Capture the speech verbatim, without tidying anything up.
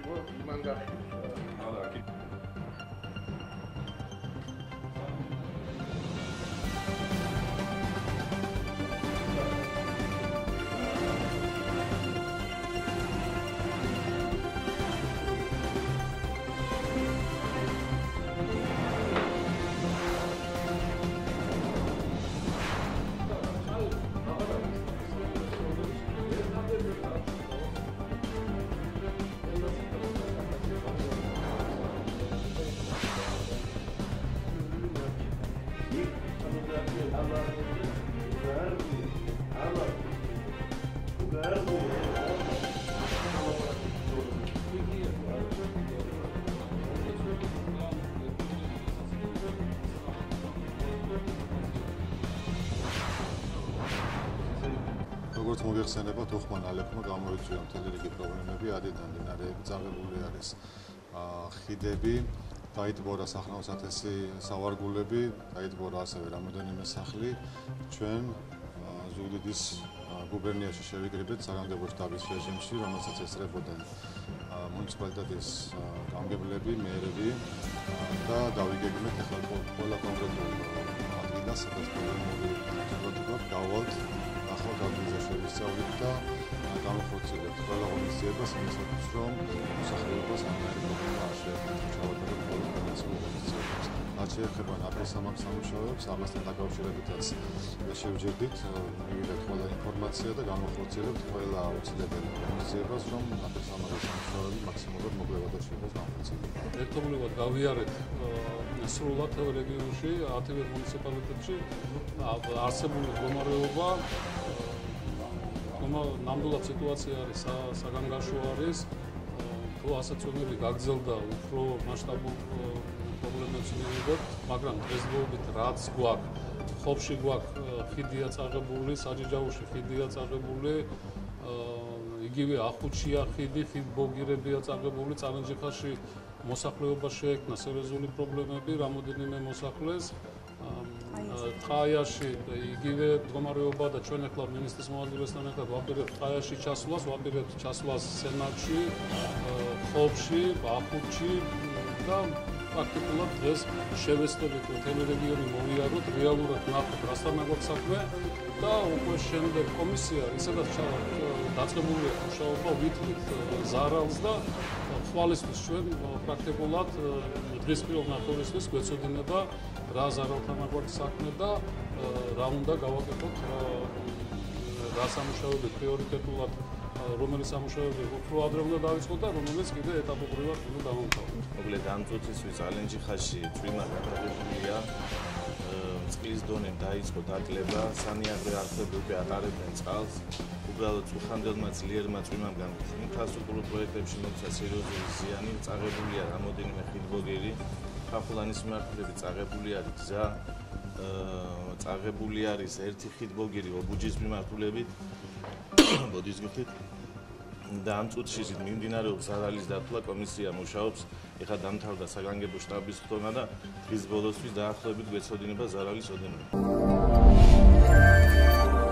როგორც მოგეხსენებათ, უხმან ალექმა გამოიწვია მთელი რიგი პრობლემები, ადიდან მდინარეები წაღებული არის. ხიდები, დაიტბორა სახნაოს ათასი სავარგულები, დაიტბორა ასევე რამოდენიმე სახლი. ჩვენ ზუგდიდის გუბერნიაში შევიკრიბეთ საგანგებო შტაბის რეჟიმში, რომელსაც ესწრებოდნენ მუნიციპალიტეტის გამგებლები, მერები და დავიგეგმეთ ახლა ყველა კონკრეტულ ადგილას, სადაც პრობლემები გვაქვს, გავალთ ახალ გადმიზაშების სწავლით და გამახორციელებთ ყველა ღონისძიებას იმისათვის, რომ მოსახლეობას ამერიკა პრობლემა არ შეეხება ჩავატაროთ բոլო განაცემულ ღონისძიებებს. რაც შეეხება ნაპირსამაგ სამუშაოებს, ამასთან დაკავშირებითაც შევჯერდით, მივიღეთ ყველა ინფორმაცია და გამახორციელებთ ყველა აუცილებელ ღონისძიებას, რომ ნაპირსამაგის სამუშაოები მაქსიმალურად მოკლევადად შეიყოს გამახორციელებული. ერთობლივად გავიარეთ სრულად რეგიონში, ათივე მუნიციპალიტეტში არსებული მდგომარეობა ნამდვილად სიტუაცია არის საგანგაშო არის, თუ ასაცვენები გაგრძელდა უფრო მასშტაბურ პრობლემებს მივიღებთ, მაგრამ დღესდღეობით რაც გვაქვს, ხობში გვაქვს ხიდია წაღებული, საჯიჯაურში ხიდია წაღებული, იგივე ახუთშია ხიდი, ხიდბოგირებია წაღებული, წალენჯიხაში მოსახლეობა შეექმნა სერიოზული პრობლემები, რამოდენიმე მოსახლეს. ტყაიაში იგივე მდგომარეობა და ჩვენ ახლა მინისტრის მოადგილესთან ერთად ვაპირებთ ტყაიაში ჩასვლას, ვაპირებთ ჩასვლას სენაკში, ხობში, ახუთში და პრაქტიკულად დღეს შევესწრებით მთელი რეგიონი მოვიაროთ, რეალურად ნახოთ რასთან გვაქვს საქმე და უკვე შემდეგ კომისია ისედაც დაწყებულია მუშაობა, ვითვლით ზარალს და ხვალისთვის ჩვენ პრაქტიკულად დღის პირველ ნახევრისთვის გვეცოდინება რა ზარალთან გვაქვს საქმე და რა უნდა გავაკეთოთ, რა სამუშაოები პრიორიტეტულად, რომელი სამუშაოები უფრო ადრე უნდა დავიწყოთ და რომელიც კიდე ეტაპობრივად უნდა დავამთავროთ. მოკლედ ამ წუთისთვის ალენჯიხაში წვიმა გადაღებულია, წყლის დონემ დაიწყო დაკლება, სანიაღრე არხები უკვე ატარებდნენ წყალს. უბრალოდ წუხანდელმა ძლიერმა წვიმამ ინფრასტრუქტურულ პროექტებში მოხდა სერიოზული ზიანი, წაღებულია რამოდენიმე ხიდბოგირი, ხახულანის მიმართულებით წაღებული არის გზა, წაღებული არის ერთი ხიდბოგირი ობუჯის მიმართულებით, ბოდის გიხით და ამ წუთში მიმდინარეობს ზარალის დათვლა, კომისია მუშაობს, ეხლა დამთავრდა საგანგებო შტაბის ხტომა და დღის ბოლოსთვის დაახლოებით გვეცოდინება ზარალის ოდენობა.